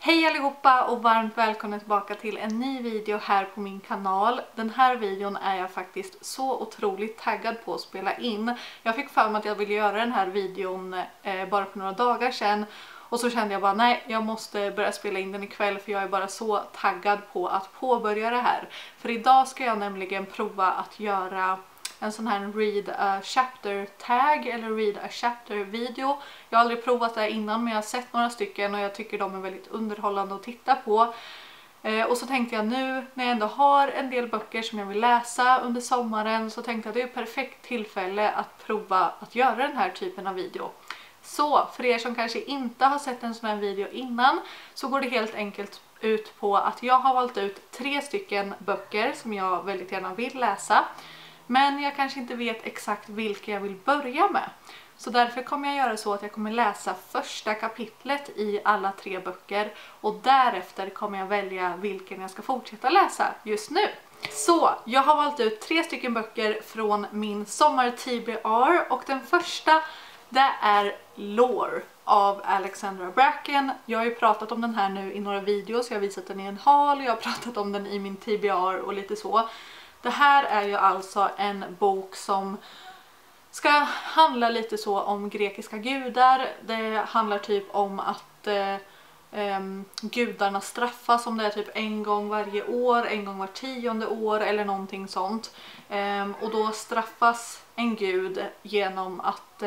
Hej allihopa och varmt välkomna tillbaka till en ny video här på min kanal. Den här videon är jag faktiskt så otroligt taggad på att spela in. Jag fick för mig att jag ville göra den här videon bara för några dagar sedan. Och så kände jag bara nej, jag måste börja spela in den ikväll för jag är bara så taggad på att påbörja det här. För idag ska jag nämligen prova att göra en sån här read a chapter tag eller read a chapter video. Jag har aldrig provat det innan men jag har sett några stycken och jag tycker de är väldigt underhållande att titta på. Och så tänkte jag nu när jag ändå har en del böcker som jag vill läsa under sommaren så tänkte jag att det är ett perfekt tillfälle att prova att göra den här typen av video. Så för er som kanske inte har sett en sån här video innan så går det helt enkelt ut på att jag har valt ut 3 stycken böcker som jag väldigt gärna vill läsa. Men jag kanske inte vet exakt vilka jag vill börja med. Så därför kommer jag göra så att jag kommer läsa första kapitlet i alla 3 böcker. Och därefter kommer jag välja vilken jag ska fortsätta läsa just nu. Så jag har valt ut 3 stycken böcker från min sommar-TBR. Och den första det är Lore av Alexandra Bracken. Jag har ju pratat om den här nu i några videos. Jag har visat den i en haul. Jag har pratat om den i min TBR och lite så. Det här är ju alltså en bok som ska handla lite så om grekiska gudar. Det handlar typ om att gudarna straffas om det är typ en gång varje år, en gång var 10:e år eller någonting sånt. Och då straffas en gud genom att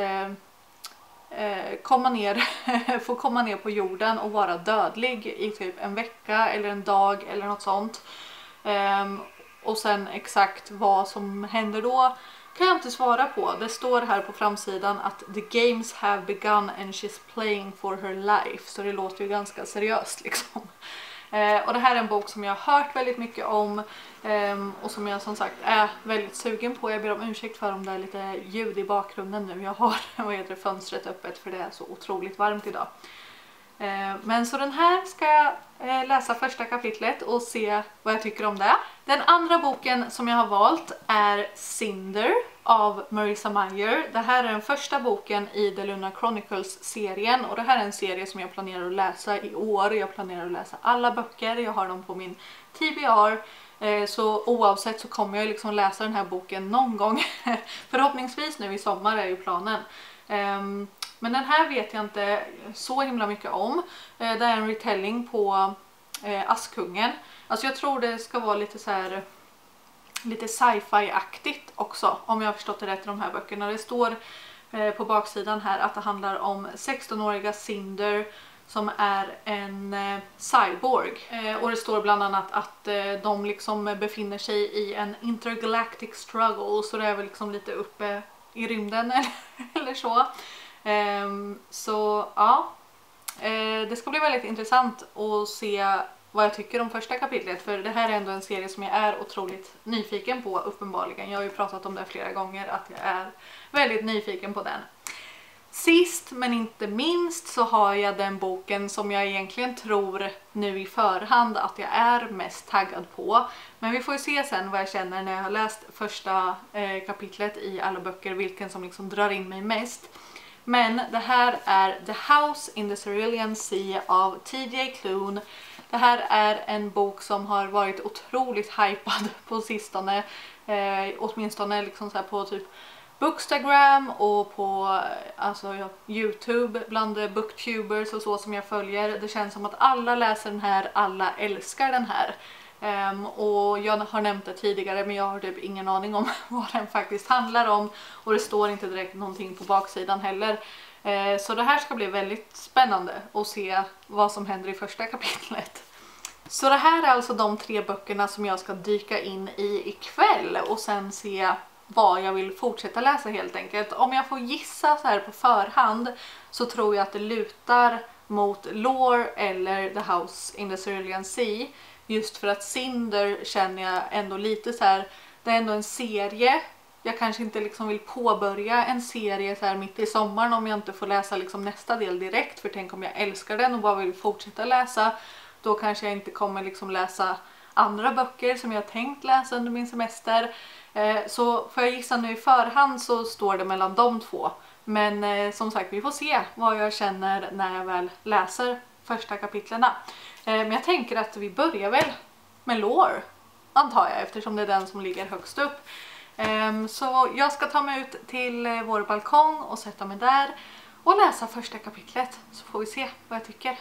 få komma ner på jorden och vara dödlig i typ en vecka eller en dag eller något sånt. Och sen exakt vad som händer då kan jag inte svara på. Det står här på framsidan att the games have begun and she's playing for her life. Så det låter ju ganska seriöst liksom. Och det här är en bok som jag har hört väldigt mycket om. Och som jag som sagt är väldigt sugen på. Jag ber om ursäkt för om det är lite ljud i bakgrunden nu. Jag har fönstret öppet för det är så otroligt varmt idag. Men så den här ska jag läsa första kapitlet och se vad jag tycker om det. Den andra boken som jag har valt är Cinder av Marissa Meyer. Det här är den första boken i The Lunar Chronicles-serien och det här är en serie som jag planerar att läsa i år. Jag planerar att läsa alla böcker, jag har dem på min TBR. Så oavsett så kommer jag liksom läsa den här boken någon gång. Förhoppningsvis nu i sommar är ju planen. Men den här vet jag inte så himla mycket om. Det är en retelling på Askungen. Alltså jag tror det ska vara lite så här lite sci-fi-aktigt också om jag har förstått det rätt i de här böckerna. Det står på baksidan här att det handlar om 16-åriga Cinder som är en cyborg. Och det står bland annat att de liksom befinner sig i en intergalactic struggle så det är väl liksom lite uppe i rymden eller så. Så ja, det ska bli väldigt intressant att se vad jag tycker om första kapitlet. För det här är ändå en serie som jag är otroligt nyfiken på uppenbarligen. Jag har ju pratat om det flera gånger att jag är väldigt nyfiken på den. Sist men inte minst så har jag den boken som jag egentligen tror nu i förhand att jag är mest taggad på. Men vi får ju se sen vad jag känner när jag har läst första kapitlet i alla böcker, vilken som liksom drar in mig mest. Men det här är The House in the Cerulean Sea av TJ Klune. Det här är en bok som har varit otroligt hypad på sistone. Åtminstone liksom så här på typ Bookstagram och på alltså, YouTube bland booktubers och så som jag följer. Det känns som att alla läser den här, alla älskar den här. Och jag har nämnt det tidigare men jag har typ ingen aning om vad den faktiskt handlar om. Och det står inte direkt någonting på baksidan heller. Så det här ska bli väldigt spännande att se vad som händer i första kapitlet. Så det här är alltså de 3 böckerna som jag ska dyka in i ikväll och sen se vad jag vill fortsätta läsa helt enkelt. Om jag får gissa så här på förhand så tror jag att det lutar mot Lore eller The House in the Cerulean Sea. Just för att Cinder känner jag ändå lite så här, det är ändå en serie. Jag kanske inte liksom vill påbörja en serie så här mitt i sommaren om jag inte får läsa liksom nästa del direkt. För tänk om jag älskar den och bara vill fortsätta läsa. Då kanske jag inte kommer liksom läsa andra böcker som jag har tänkt läsa under min semester. Så får jag gissa nu i förhand så står det mellan de 2. Men som sagt, vi får se vad jag känner när jag väl läser första kapitlerna. Men jag tänker att vi börjar väl med lore, antar jag, eftersom det är den som ligger högst upp. Så jag ska ta mig ut till vår balkong och sätta mig där och läsa första kapitlet, så får vi se vad jag tycker.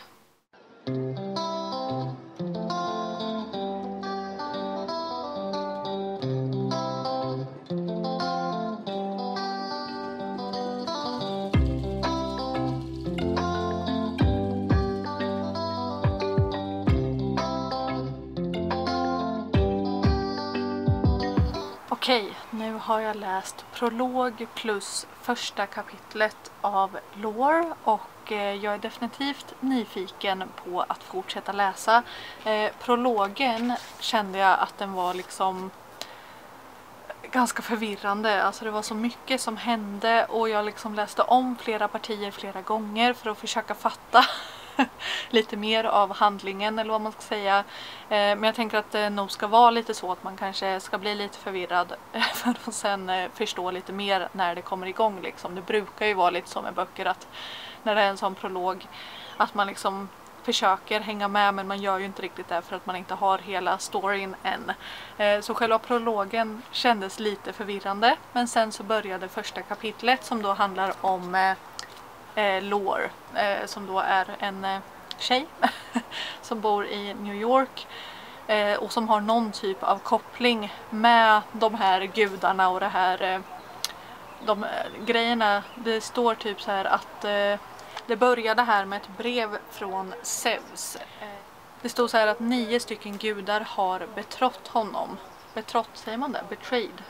Okej, nu har jag läst prolog plus första kapitlet av lore och jag är definitivt nyfiken på att fortsätta läsa. Prologen kände jag att den var liksom ganska förvirrande, alltså det var så mycket som hände och jag liksom läste om flera partier flera gånger för att försöka fatta lite mer av handlingen eller vad man ska säga. Men jag tänker att det nog ska vara lite så att man kanske ska bli lite förvirrad för att sen förstå lite mer när det kommer igång liksom. Det brukar ju vara lite så med böcker att när det är en sån prolog att man liksom försöker hänga med, men man gör ju inte riktigt det för att man inte har hela storyn än. Så själva prologen kändes lite förvirrande, men sen så började första kapitlet som då handlar om lore, som då är en tjej som bor i New York och som har någon typ av koppling med de här gudarna och det här de grejerna. Det står typ så här att det började här med ett brev från Zeus. Det stod så här att 9 stycken gudar har betrott honom. Betrott, säger man det? Betrayed.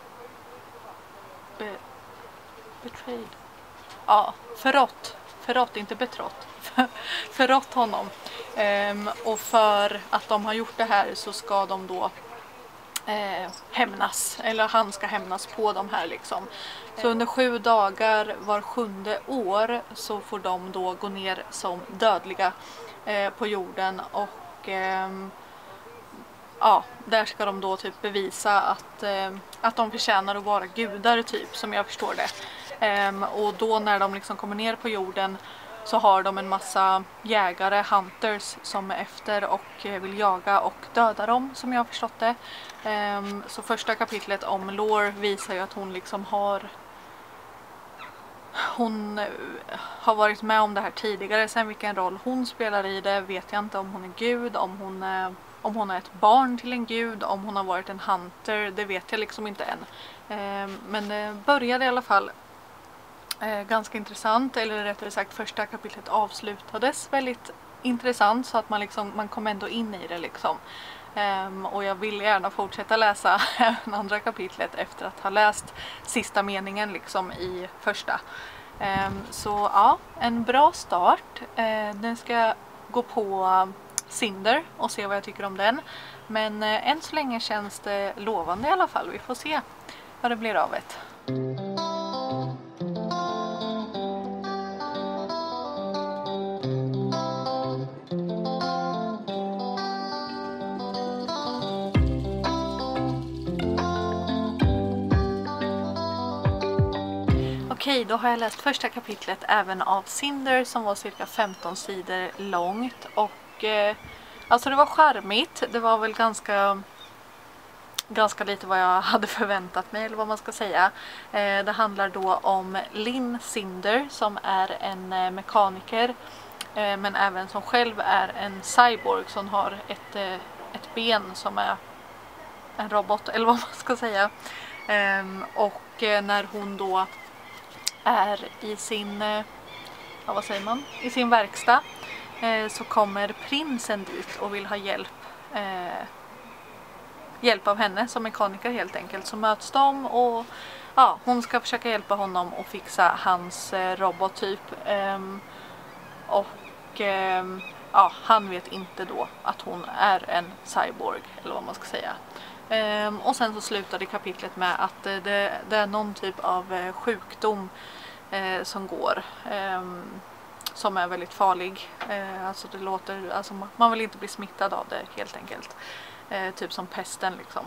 Betrayed. Ja, förrått, inte betrott. Förrått honom. Och för att de har gjort det här så ska de då hämnas, eller han ska hämnas på de här liksom. Så under 7 dagar var 7:e år så får de då gå ner som dödliga på jorden och ja, där ska de då typ bevisa att de förtjänar att vara gudar typ, som jag förstår det. Och då när de liksom kommer ner på jorden så har de en massa jägare, hunters, som är efter och vill jaga och döda dem, som jag har förstått det. Så första kapitlet om lore visar ju att hon liksom har varit med om det här tidigare. Sen vilken roll hon spelar i det vet jag inte, om hon är gud, om hon är ett barn till en gud, om hon har varit en hunter, det vet jag liksom inte än. Men det började i alla fall ganska intressant, eller rättare sagt första kapitlet avslutades väldigt intressant, så att man kom ändå in i det liksom. Och jag vill gärna fortsätta läsa även andra kapitlet efter att ha läst sista meningen liksom i första. Så ja, en bra start. Nu ska jag gå på Cinder och se vad jag tycker om den. Men än så länge känns det lovande i alla fall. Vi får se vad det blir av det. Okej, då har jag läst första kapitlet även av Cinder som var cirka 15 sidor långt och alltså det var charmigt. Det var väl ganska lite vad jag hade förväntat mig, eller vad man ska säga. Det handlar då om Lynn Cinder som är en mekaniker men även som själv är en cyborg som har ett ben som är en robot, eller vad man ska säga. Och när hon då är i sin, vad säger man? I sin verkstad så kommer prinsen dit och vill ha hjälp av henne som mekaniker helt enkelt. Så möts de och ja, hon ska försöka hjälpa honom att fixa hans robot typ. Ja, han vet inte då att hon är en cyborg, eller vad man ska säga. Och sen så slutade kapitlet med att det är någon typ av sjukdom som går, som är väldigt farlig. Alltså det låter, alltså man vill inte bli smittad av det helt enkelt. Typ som pesten liksom.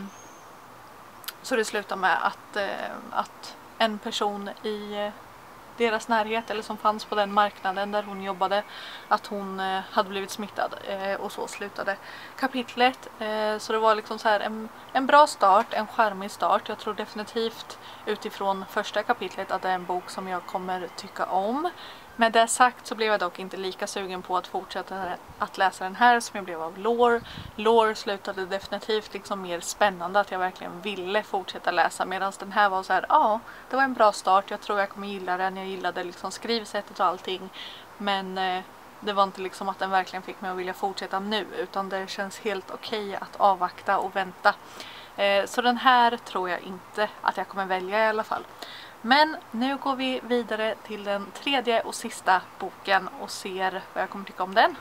Så det slutar med att en person deras närhet eller som fanns på den marknaden där hon jobbade, att hon hade blivit smittad och så slutade kapitlet. Så det var liksom så här en bra start, en charmig start. Jag tror definitivt utifrån första kapitlet att det är en bok som jag kommer tycka om. Med det sagt så blev jag dock inte lika sugen på att fortsätta att läsa den här som jag blev av Lore. Lore slutade definitivt liksom mer spännande, att jag verkligen ville fortsätta läsa, medan den här var så här, ja, det var en bra start, jag tror jag kommer gilla den, jag gillade liksom skrivsättet och allting, men det var inte liksom att den verkligen fick mig att vilja fortsätta nu, utan det känns helt okej att avvakta och vänta. Så den här tror jag inte att jag kommer välja i alla fall. Men nu går vi vidare till den tredje och sista boken och ser vad jag kommer tycka om den.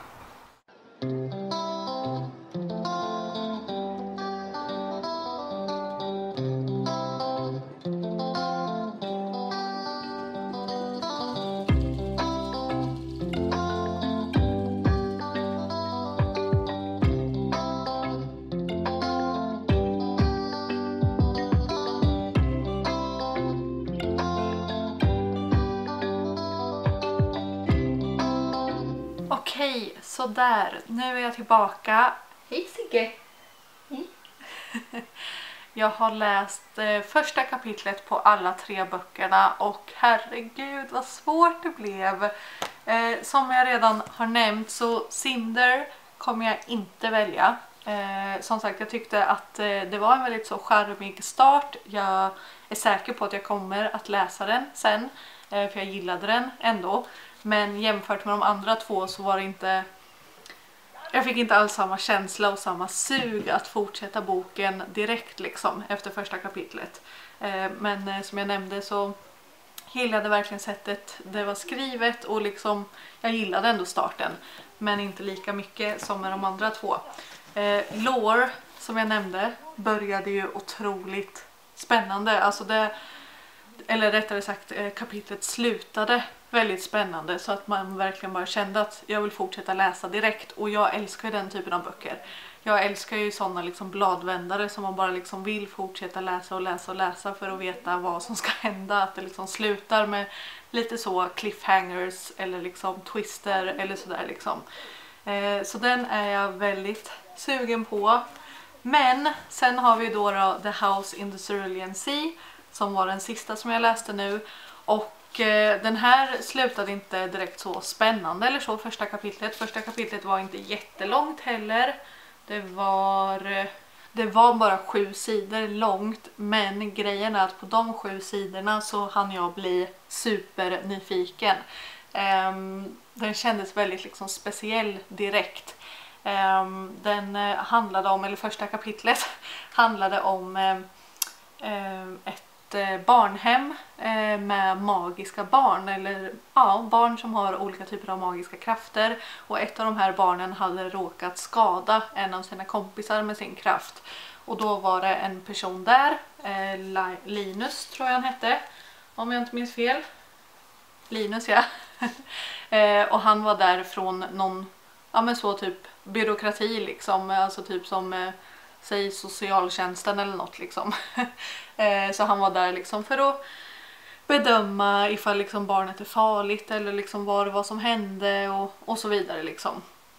Okej, så där. Nu är jag tillbaka. Hej Sigge! Hej. Jag har läst första kapitlet på alla 3 böckerna och herregud vad svårt det blev. Som jag redan har nämnt så Cinder kommer jag inte välja. Som sagt, jag tyckte att det var en väldigt så charmig start. Jag är säker på att jag kommer att läsa den sen, för jag gillade den ändå. Men jämfört med de andra 2 så var det inte... Jag fick inte alls samma känsla och samma sug att fortsätta boken direkt liksom efter första kapitlet. Men som jag nämnde så gillade verkligen sättet det var skrivet och liksom jag gillade ändå starten. Men inte lika mycket som med de andra 2. Lore, som jag nämnde, började ju otroligt spännande. Alltså eller rättare sagt kapitlet slutade väldigt spännande, så att man verkligen bara kände att jag vill fortsätta läsa direkt. Och jag älskar ju den typen av böcker. Jag älskar ju sådana liksom bladvändare som man bara liksom vill fortsätta läsa och läsa och läsa för att veta vad som ska hända. Att det liksom slutar med lite så cliffhangers eller liksom twister eller sådär liksom. Så den är jag väldigt sugen på. Men sen har vi då The House in the Cerulean Sea som var den sista som jag läste nu. Och den här slutade inte direkt så spännande eller så första kapitlet. Första kapitlet var inte jättelångt heller. Det var bara 7 sidor långt, men grejen är att på de 7 sidorna så hann jag bli supernyfiken. Den kändes väldigt liksom speciell direkt. Den handlade om, eller första kapitlet handlade om ett barnhem med magiska barn, eller ja, barn som har olika typer av magiska krafter, och ett av de här barnen hade råkat skada en av sina kompisar med sin kraft, och då var det en person där, Linus tror jag han hette, om jag inte minns fel. Linus, ja. Och han var där från någon, ja men så typ byråkrati liksom, alltså typ som säg socialtjänsten eller något liksom. Så han var där liksom för att bedöma ifall liksom barnet är farligt eller liksom vad det var som hände och så vidare liksom.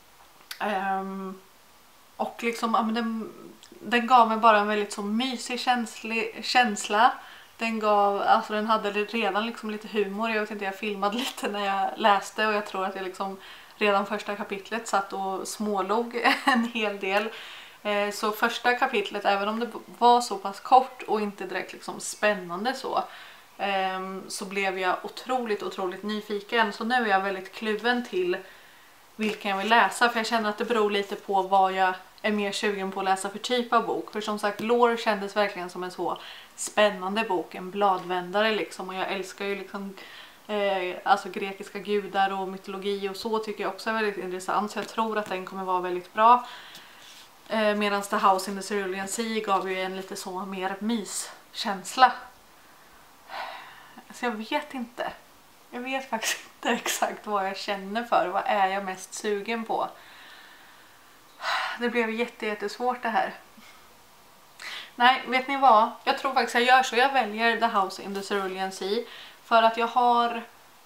Och liksom, ja, men den gav mig bara en väldigt så mysig känsla. Den hade redan liksom lite humor. Jag vet inte, jag filmade lite när jag läste och jag tror att jag liksom redan första kapitlet satt och smålog en hel del. Så första kapitlet, även om det var så pass kort och inte direkt liksom spännande så blev jag otroligt nyfiken. Så nu är jag väldigt kluven till vilken jag vill läsa, för jag känner att det beror lite på vad jag är mer sugen på att läsa för typ av bok. För som sagt, Lore kändes verkligen som en så spännande bok, en bladvändare liksom, och jag älskar ju liksom alltså grekiska gudar och mytologi och så tycker jag också är väldigt intressant, så jag tror att den kommer vara väldigt bra. Medan The House in the Cerulean Sea gav ju en lite så mer myskänsla. Så jag vet inte. Jag vet faktiskt inte exakt vad jag känner för. Vad är jag mest sugen på? Det blev jättesvårt det här. Nej, vet ni vad? Jag tror faktiskt jag gör så. Jag väljer The House in the Cerulean Sea. För att jag har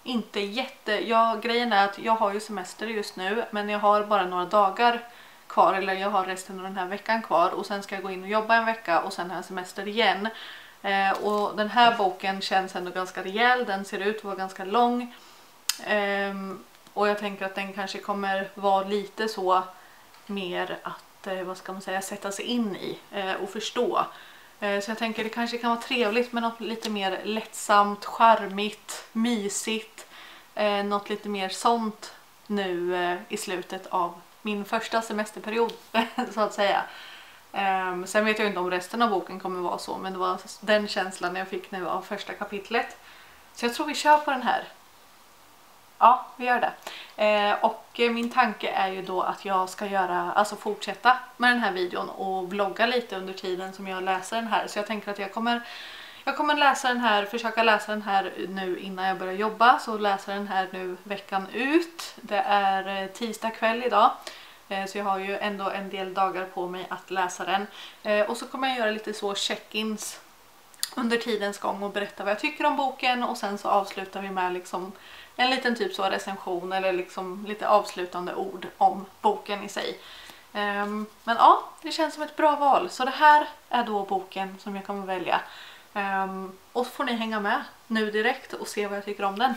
inte grejen är att jag har ju semester just nu, men jag har bara några dagar kvar, eller jag har resten av den här veckan kvar och sen ska jag gå in och jobba en vecka och sen har jag semester igen. Och den här boken känns ändå ganska rejäl, den ser ut att vara ganska lång. Och jag tänker att den kanske kommer vara lite så mer att, vad ska man säga, sätta sig in i och förstå. Så jag tänker det kanske kan vara trevligt med något lite mer lättsamt, charmigt, mysigt. Något lite mer sånt nu i slutet av min första semesterperiod så att säga. Sen vet jag inte om resten av boken kommer vara så, men det var den känslan jag fick nu av första kapitlet. Så jag tror vi kör på den här. Ja, vi gör det. Och min tanke är ju då att jag ska fortsätta med den här videon och vlogga lite under tiden som jag läser den här. Så jag tänker att jag kommer läsa den här, försöka läsa den här nu innan jag börjar jobba. Så läser den här nu veckan ut. Det är tisdag kväll idag. Så jag har ju ändå en del dagar på mig att läsa den. Och så kommer jag göra lite så check-ins under tidens gång och berätta vad jag tycker om boken. Och sen så avslutar vi med liksom en liten typ så recension eller liksom lite avslutande ord om boken i sig. Men ja, det känns som ett bra val. Så det här är då boken som jag kommer välja. Och så får ni hänga med nu direkt och se vad jag tycker om den.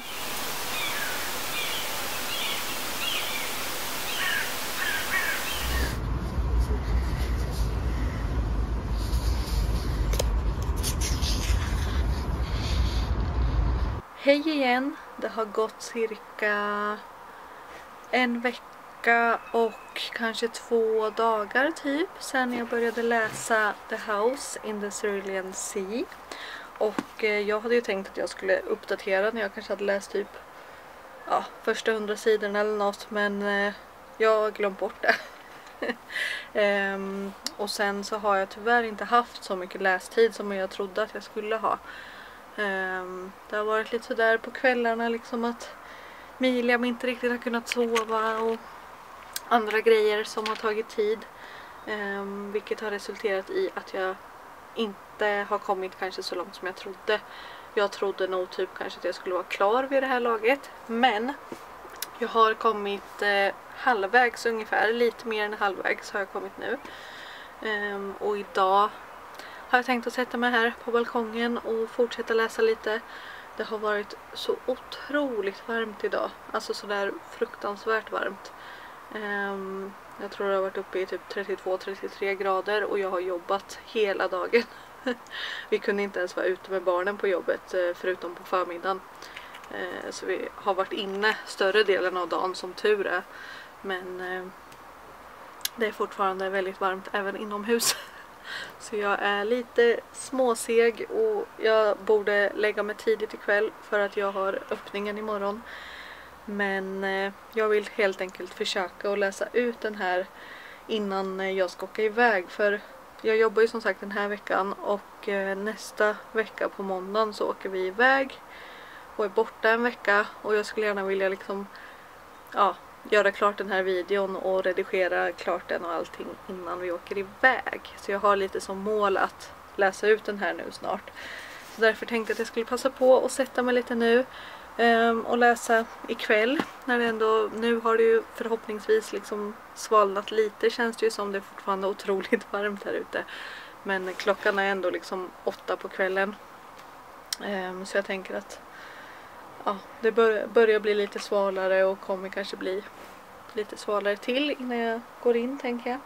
Hej igen! Det har gått cirka en vecka och kanske 2 dagar typ sedan jag började läsa The House in the Cerulean Sea. Och jag hade ju tänkt att jag skulle uppdatera när jag kanske hade läst typ första 100 sidorna eller något, men jag har glömt bort det. Och sen så har jag tyvärr inte haft så mycket lästid som jag trodde att jag skulle ha. Det har varit lite sådär på kvällarna liksom att Miliam inte riktigt har kunnat sova och andra grejer som har tagit tid, vilket har resulterat i att jag inte har kommit kanske så långt som jag trodde. Jag trodde nog typ kanske att jag skulle vara klar vid det här laget, men jag har kommit halvvägs ungefär, lite mer än halvvägs har jag kommit nu. Och idag har jag tänkt att sätta mig här på balkongen och fortsätta läsa lite. Det har varit så otroligt varmt idag. Alltså sådär fruktansvärt varmt. Jag tror det har varit uppe i typ 32-33 grader och jag har jobbat hela dagen. Vi kunde inte ens vara ute med barnen på jobbet förutom på förmiddagen. Så vi har varit inne större delen av dagen som tur är. Men det är fortfarande väldigt varmt även inomhus. Så jag är lite småseg och jag borde lägga mig tidigt ikväll för att jag har öppningen imorgon. Men jag vill helt enkelt försöka att läsa ut den här innan jag ska åka iväg. För jag jobbar ju som sagt den här veckan och nästa vecka på måndagen så åker vi iväg och är borta en vecka. Och jag skulle gärna vilja liksom, göra klart den här videon och redigera klart den och allting innan vi åker iväg. Så jag har lite som mål att läsa ut den här nu snart. Så därför tänkte jag att jag skulle passa på och sätta mig lite nu och läsa ikväll. När det ändå, nu har det ju förhoppningsvis liksom svalnat lite, känns det ju som det är fortfarande otroligt varmt här ute. Men klockan är ändå liksom 8 på kvällen. Så jag tänker att det börjar bli lite svalare och kommer kanske bli lite svalare till innan jag går in, tänker jag.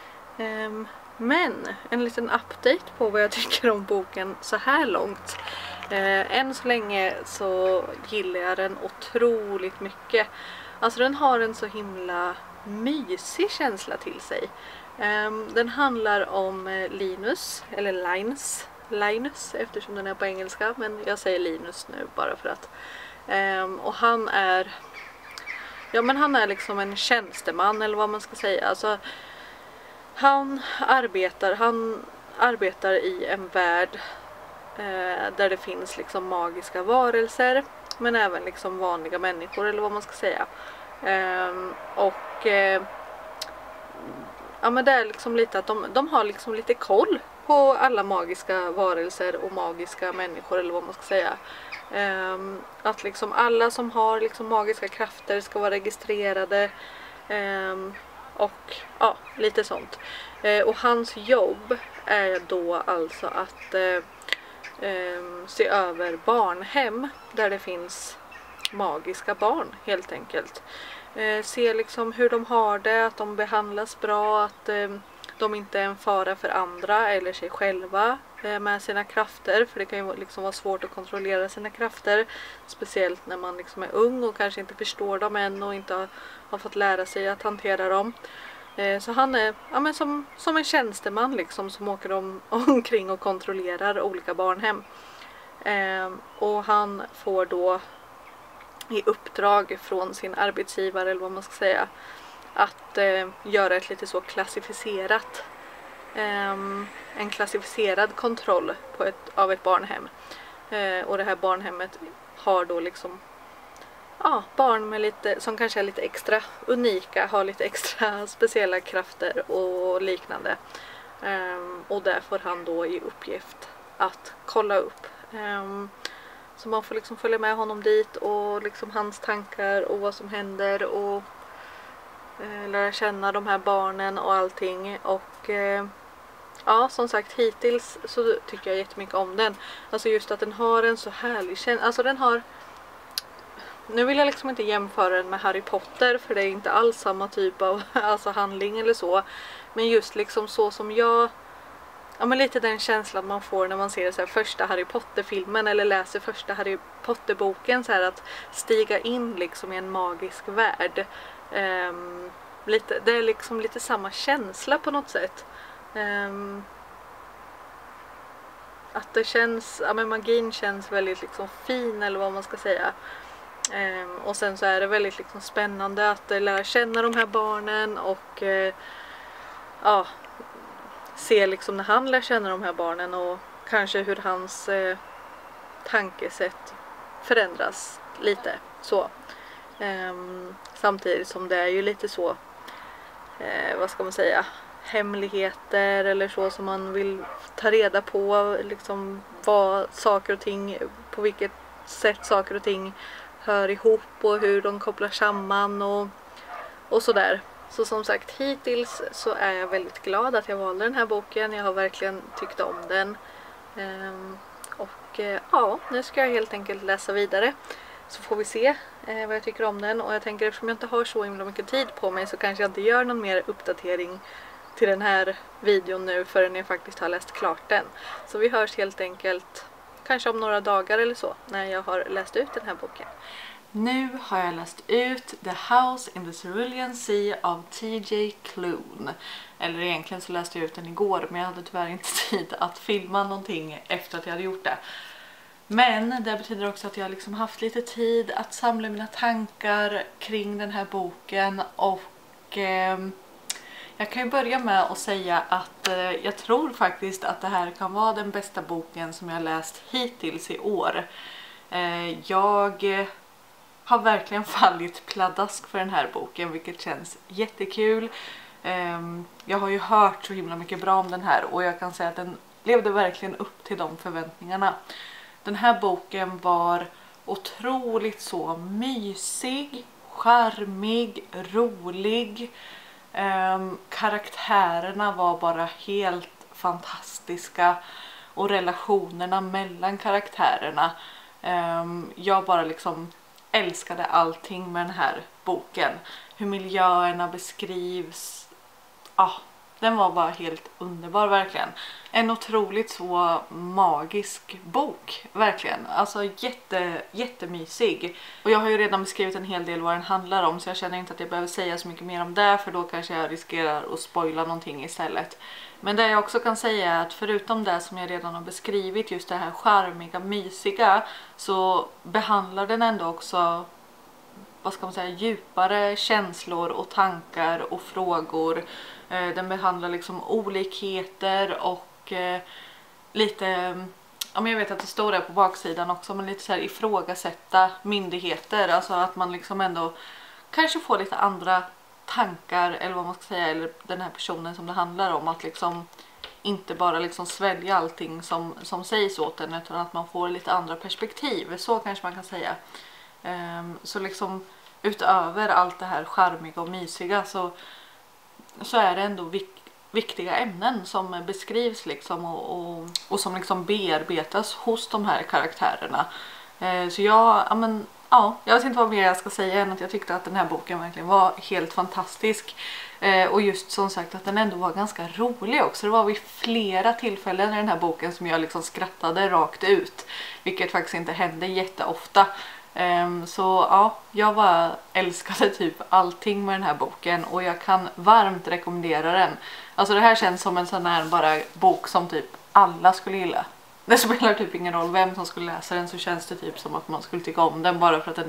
Men en liten update på vad jag tycker om boken så här långt. Än så länge så gillar jag den otroligt mycket. Alltså den har en så himla mysig känsla till sig. Den handlar om Linus, eller Linus eftersom den är på engelska, men jag säger Linus nu bara för att. Och han är liksom en tjänsteman eller vad man ska säga. Alltså han arbetar i en värld där det finns liksom magiska varelser, men även liksom vanliga människor eller vad man ska säga. Men det är liksom lite att de har liksom lite koll på alla magiska varelser och magiska människor eller vad man ska säga. Att liksom alla som har liksom magiska krafter ska vara registrerade. Och ja, lite sånt. Och hans jobb är då alltså att se över barnhem där det finns magiska barn helt enkelt. Se liksom hur de har det, att de behandlas bra, att de inte är en fara för andra eller sig själva med sina krafter. För det kan ju liksom vara svårt att kontrollera sina krafter. Speciellt när man liksom är ung och kanske inte förstår dem än och inte har fått lära sig att hantera dem. Så han är men som en tjänsteman liksom, som åker omkring och kontrollerar olika barnhem. Och han får då i uppdrag från sin arbetsgivare, eller vad man ska säga, att göra ett lite så klassificerat en klassificerad kontroll av ett barnhem. Och det här barnhemmet har då liksom barn med lite, som kanske är lite extra unika, har lite extra speciella krafter och liknande. Och där får han då i uppgift att kolla upp. Så man får liksom följa med honom dit och liksom hans tankar och vad som händer och lära känna de här barnen och allting. Och ja, som sagt, hittills så tycker jag jättemycket om den. Alltså just att den har en så härlig känsla. Alltså den har... Nu vill jag liksom inte jämföra den med Harry Potter, för det är inte alls samma typ av handling eller så. Men just liksom så som jag... Ja, men lite den känslan man får när man ser så här första Harry Potter-filmen eller läser första Harry Potter-boken, så här att stiga in liksom i en magisk värld. Det är liksom lite samma känsla på något sätt. Att det känns, men magin känns väldigt liksom fin, eller vad man ska säga. Och sen så är det väldigt liksom spännande att lära känna de här barnen och se liksom när han lär känna de här barnen och kanske hur hans tankesätt förändras lite så. Samtidigt som det är ju lite så, vad ska man säga, hemligheter eller så som man vill ta reda på, liksom vad saker och ting, på vilket sätt saker och ting hör ihop och hur de kopplar samman och sådär. Så som sagt, hittills så är jag väldigt glad att jag valde den här boken. Jag har verkligen tyckt om den. Nu ska jag helt enkelt läsa vidare. Så får vi se vad jag tycker om den. Och jag tänker, eftersom jag inte har så himla mycket tid på mig, så kanske jag inte gör någon mer uppdatering till den här videon nu förrän jag faktiskt har läst klart den. Så vi hörs helt enkelt kanske om några dagar eller så, när jag har läst ut den här boken. Nu har jag läst ut The House in the Cerulean Sea av T.J. Klune. Eller egentligen så läste jag ut den igår, men jag hade tyvärr inte tid att filma någonting efter att jag hade gjort det. Men det betyder också att jag liksom haft lite tid att samla mina tankar kring den här boken. Och jag kan ju börja med att säga att jag tror faktiskt att det här kan vara den bästa boken som jag läst hittills i år. Jag har verkligen fallit pladask för den här boken, vilket känns jättekul. Jag har ju hört så himla mycket bra om den här och jag kan säga att den levde verkligen upp till de förväntningarna. Den här boken var otroligt så mysig, charmig, rolig. Karaktärerna var bara helt fantastiska och relationerna mellan karaktärerna. Jag bara liksom älskade allting med den här boken. Hur miljöerna beskrivs. Den var bara helt underbar verkligen. En otroligt så magisk bok, verkligen. Alltså jättemysig. Och jag har ju redan beskrivit en hel del vad den handlar om, så jag känner inte att jag behöver säga så mycket mer om det, för då kanske jag riskerar att spoila någonting istället. Men det jag också kan säga är att förutom det som jag redan har beskrivit, just det här charmiga, mysiga, så behandlar den ändå också, vad ska man säga, djupare känslor och tankar och frågor. Den behandlar liksom olikheter och lite, jag vet att det står där på baksidan också, men lite så här ifrågasätta myndigheter. Alltså att man liksom ändå kanske får lite andra tankar, eller vad man ska säga, eller den här personen som det handlar om, att liksom inte bara liksom svälja allting som sägs åt en, utan att man får lite andra perspektiv. Så kanske man kan säga. Så liksom utöver allt det här charmiga och mysiga så är det ändå viktiga ämnen som beskrivs liksom och som liksom bearbetas hos de här karaktärerna. Så jag vet inte vad mer jag ska säga än att jag tyckte att den här boken verkligen var helt fantastisk. Och just som sagt att den ändå var ganska rolig också. Det var vid flera tillfällen i den här boken som jag liksom skrattade rakt ut. Vilket faktiskt inte hände jätteofta. Så ja, jag bara älskade typ allting med den här boken och jag kan varmt rekommendera den. Alltså det här känns som en sån här bara bok som typ alla skulle gilla. Det spelar typ ingen roll vem som skulle läsa den, så känns det typ som att man skulle tycka om den bara för att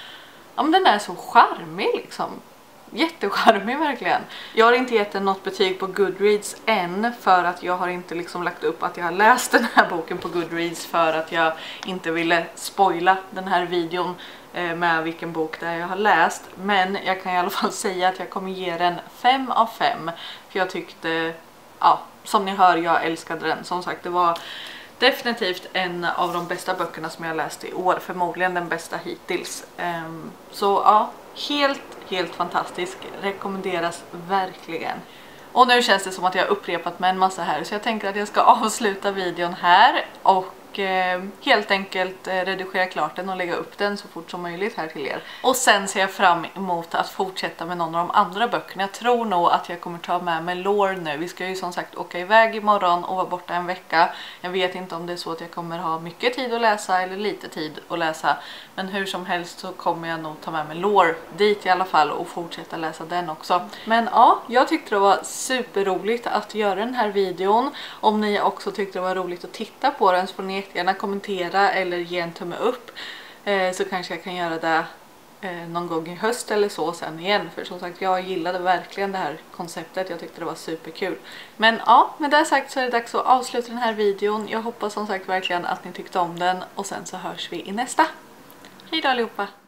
den är så charmig liksom. Jättecharmig verkligen. Jag har inte gett den något betyg på Goodreads än, för att jag har inte liksom lagt upp att jag har läst den här boken på Goodreads, för att jag inte ville spoila den här videon med vilken bok det är jag har läst. Men jag kan i alla fall säga att jag kommer ge den 5 av 5, för jag tyckte, ja, som ni hör, jag älskade den. Som sagt, det var definitivt en av de bästa böckerna som jag läst i år, förmodligen den bästa hittills. Så ja, helt fantastisk, rekommenderas verkligen. Och nu känns det som att jag har upprepat med en massa här, så jag tänker att jag ska avsluta videon här och helt enkelt redigera klart den och lägga upp den så fort som möjligt här till er. Och sen ser jag fram emot att fortsätta med någon av de andra böckerna. Jag tror nog att jag kommer ta med mig Lore nu. Vi ska ju som sagt åka iväg imorgon och vara borta en vecka. Jag vet inte om det är så att jag kommer ha mycket tid att läsa eller lite tid att läsa. Men hur som helst så kommer jag nog ta med mig Lore dit i alla fall och fortsätta läsa den också. Men ja, jag tyckte det var superroligt att göra den här videon. Om ni också tyckte det var roligt att titta på den så får ni gärna kommentera eller ge en tumme upp, så kanske jag kan göra det någon gång i höst eller så sen igen, för som sagt jag gillade verkligen det här konceptet, jag tyckte det var superkul. Men ja, med det sagt så är det dags att avsluta den här videon. Jag hoppas som sagt verkligen att ni tyckte om den och sen så hörs vi i nästa. Hej då allihopa!